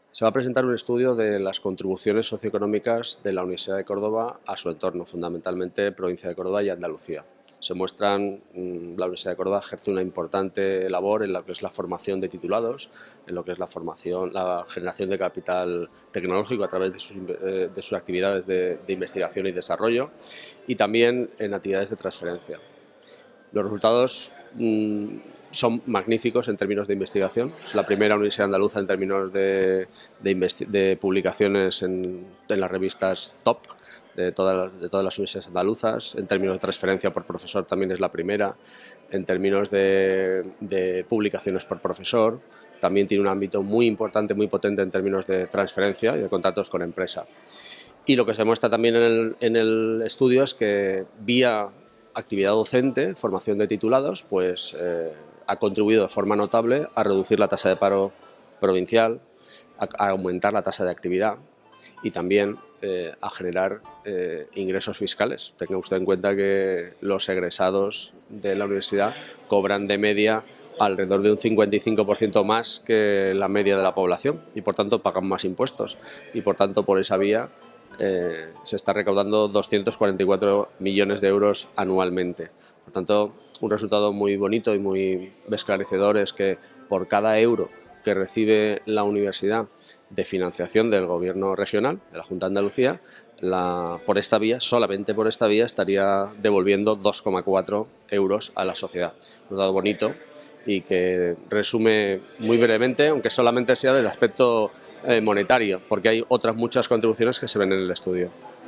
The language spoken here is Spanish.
Se va a presentar un estudio de las contribuciones socioeconómicas de la Universidad de Córdoba a su entorno, fundamentalmente provincia de Córdoba y Andalucía. Se muestran, la Universidad de Córdoba ejerce una importante labor en lo que es la formación de titulados, en lo que es la formación, la generación de capital tecnológico a través de sus actividades de investigación y desarrollo, y también en actividades de transferencia. Los resultados son magníficos en términos de investigación. Es la primera universidad andaluza en términos de publicaciones en las revistas top de todas las universidades andaluzas. En términos de transferencia por profesor también es la primera. En términos de publicaciones por profesor también tiene un ámbito muy importante, muy potente en términos de transferencia y de contactos con empresa. Y lo que se muestra también en el estudio es que vía actividad docente, formación de titulados, pues ha contribuido de forma notable a reducir la tasa de paro provincial, a aumentar la tasa de actividad y también a generar ingresos fiscales. Tenga usted en cuenta que los egresados de la universidad cobran de media alrededor de un 55% más que la media de la población y por tanto pagan más impuestos y por tanto por esa vía se está recaudando 244 millones de euros anualmente. Por tanto, un resultado muy bonito y muy esclarecedor es que por cada euro que recibe la universidad de financiación del gobierno regional, de la Junta de Andalucía, por esta vía, solamente por esta vía, estaría devolviendo 2,4 euros a la sociedad. Un resultado bonito y que resume muy brevemente, aunque solamente sea del aspecto monetario, porque hay otras muchas contribuciones que se ven en el estudio.